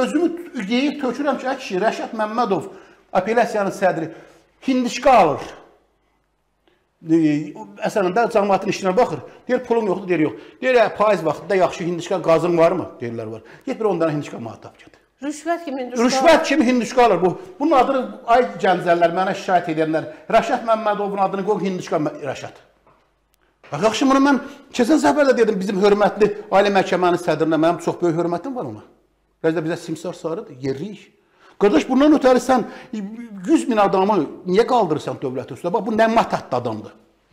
özümü deyib tökürəm ki, kişi, Rəşad Məmmədov, apellyasiyanın sədri, hindişka alır. Əslən də cəmiyyətin işinə baxır. Deyir, pulum yoxdur, deyir, yox. Deyir, payız vaxtında yaxşı hindişka qazın varmı? Deyirlər, var. Get bir ondan hindişka manat tap gətir. Rüşvət kimi hindişka alır. Rüşvət kimi hindişka alır. Bunun adını, ay gəncəllər, mənə şikayət edənlər, Rəşad Məmmədovun adını qoy hindişka Rəşad. Yaxşı, bunu mən keçən səfər də dedim, bizim hörmətli Ali Məhkəmənin sədrinə, mənim çox böyük hörmətim var ona. Bizə simsar sarıdır, yerliyik. Qardaş, bundan ötəri sən 100 min adamı niyə qaldırırsan dövlətin üstündə? Bax, bu nə matadlı adamdır.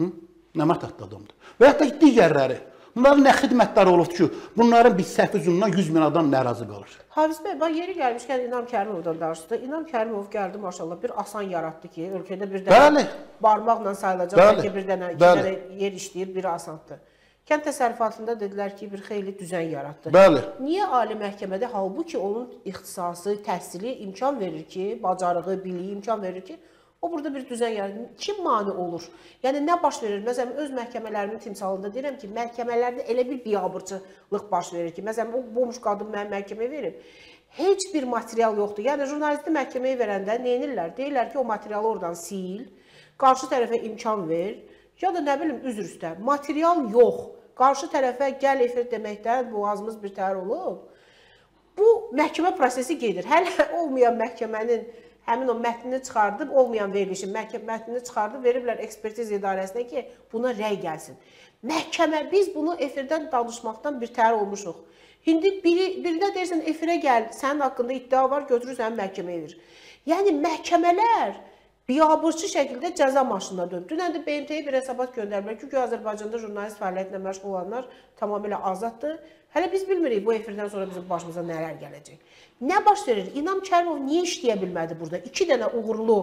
Nə matadlı adamdır. Və yaxud da digərləri. Bunların nə xidmətləri olubdur ki, bunların bir səhv üzündən 100 min adam narazı qalır. Hafiz bəy, bax, yeri gəlmişkən İnam Kərimovdan danışdı. İnam Kərimov gəldi, maşallah, bir asan yaratdı ki, ölkədə bir dənə barmaqla sayılacaq, bəlkə bir dənə, iki dənə yer işləyir, biri asandır. Kənd təsərrüfatında dedilər ki, bir xeyli düzən yaratdı. Bəli. Niyə Ali Məhkəmədə, halbuki onun ixtisası, təhsili imkan verir ki, bacarığı, biliyi imkan verir ki, o burada bir düzən yaradır. Kim mani olur? Yəni, nə baş verir? Məsələn, öz məhkəmələrimin timsalında deyirəm ki, məhkəmələrdə elə bir biabırçılıq baş verir ki, məsələn, o bomuş qadın mənə məhkəməyə verib, heç bir material yoxdur. Yəni, jurnalisti məhkəməyə verəndə neynirlər? Deyirlər ki, o materialı oradan sil, qarşı tərəfə imkan ver, ya da nə bilim, üzr üstə, material yox. Qarşı tərəfə gəl efir deməkdən boğazımız bir təhər olub. Bu, məhkəmə prosesi gedir. Hələ olmayan məhkəmənin həmin o mətnini çıxardıb, olmayan verilişin mətnini çıxardıb, veriblər ekspertiz idarəsinə ki, buna rəy gəlsin. Məhkəmə, biz bunu efirdən danışmaqdan bir təhər olmuşuq. İndi birində deyirsən, efirə gəl, sənin haqqında iddia var, götürürsən məhkəməyə verir. Yəni, məhkəmələr biabırçı şəkildə cəza maşınına dönüb. Dünən də BMT-yə bir hesabat göndəriblər ki, Azərbaycanda jurnalist fəaliyyətlə məşğul olanlar tamamilə azaddır. Hələ biz bilmirik bu efirdən sonra bizim başımıza nələr gələcək. Nə baş verir? İnam Kərimov niyə işləyə bilmədi burada? 2 dənə uğurlu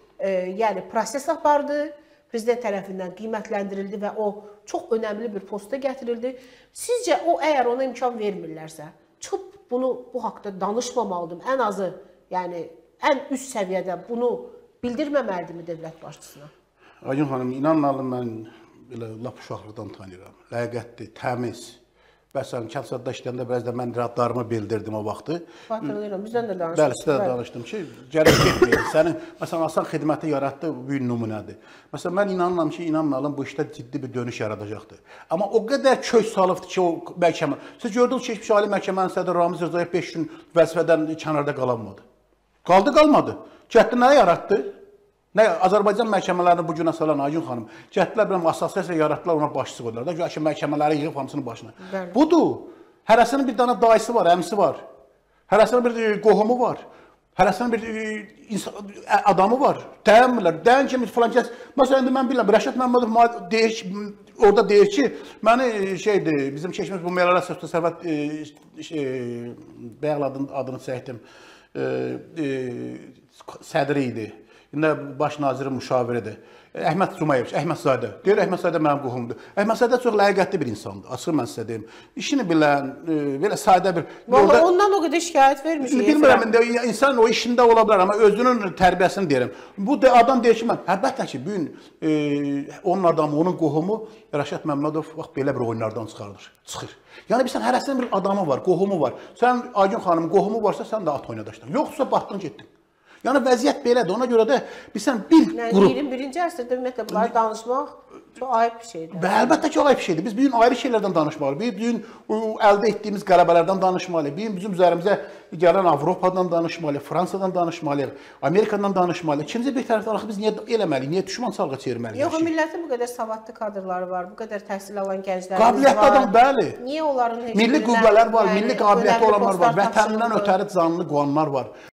yəni proses apardı, prezident tərəfindən qiymətləndirildi və o çox önəmli bir posta gətirildi. Sizcə o əgər ona imkan vermirlərsə, çıxıb bunu bu haqda danışmamalıdır. Ən azı, yəni ən üst səviyyədə bunu bildirməməlidirmi dövlət başçısına? Ayın xanım, inanmalı mən belə lap uşaqlıqdan tanıyıram. Ləyaqətli, təmiz. Bəsən, kəndsadda işləyəndə biraz da mən iradlarımı bildirdim o vaxtı. Xatırlayıram, bizdən də danışdım. Bəli, sizdə də danışdım ki, gəlib getməyir. Sənin, məsələn, asan xidməti yaratdı, bir nümunədir. Məsələn, mən inanıram ki, inanmalım bu işdə ciddi bir dönüş yaradacaqdır. Amma o qədər kök salıbdır ki, o məhkəmə. Siz gördünüz ki, keçmiş Ali Məhkəmənin sədri Ramiz Rzayev 5 gün vəzifədən kənarda qalanmadı. Qaldı, qalmadı. Cəhdi nə yaratdı? Nə, Azərbaycan məhkəmələrini bu günə salan Ayın xanım, cəhdlər bir assosiasiya yaratdılar, ona başçısı qoydular da, güya ki, məhkəmələri yığıb hamısının başına. Bəli. Budur. Hərəsinin bir dənə dayısı var, əmsi var. Hərəsinin bir qohumu var. Hərəsinin bir adamı var. Dəyənmirlər. Dəyən kimi filan kəs. Məsələn, indi mən bilirəm, Rəşad Məmmədov deyir ki, orada deyir ki, məni şeydir, bizim keçmiş bu Meliorasiya Sərvət Bəyəql adını çəkdim, sədri idi. İndi baş nazirin müşaviridir. Əhməd Cumayev, Əhmədzadə. Deyir, Əhmədzadə mənim qohumdur. Əhmədzadə çox ləyaqətli bir insandır. Açıq mən sizə deyim. İşini bilən, belə sadə bir... Ondan o qədər şikayət vermiş. Bilmirəm, insan o işində ola bilər, amma özünün tərbiyəsini deyirəm. Bu adam deyir ki, mən, əlbəttə ki, bu gün onun adamı, onun qohumu Rəşad Məmmədov belə bir oyunlardan çıxır. Yəni, bilsən, hərəsinin bir adamı var, qohumu var. Sən, Aygün xanımın qohumu varsa, sən də at oynadaşdan. Yoxsa batdın, getdin. Yəni, vəziyyət belədir. Ona görə də bilsən, bir qrup... 21-ci əsrdə ümumiyyətlə bunları danışmaq çox ayıb bir şeydir. Əlbəttə ki, ayıb bir şeydir. Biz bugün ayrı şeylərdən danışmalıyıq. Biz bugün əldə etdiyimiz qələbələrdən danışmalıyıq. Bizim üzərimizə gələn Avropadan danışmalıyıq, Fransadan danışmalıyıq, Amerikadan danışmalıyıq. İkinci bir tərəfdən axı biz niyə eləməliyik, niyə düşman salğa çevirməliyik? Yox, millətin bu qədər savadlı kadrları var, bu qədər təhsil alan gənclərimiz var. Qabiliyyətli adam, bəli. Niyə onların heç milli qüvvələr var, milli qabiliyyəti olanlar var, vətənindən ötəri canlı qoğanlar var.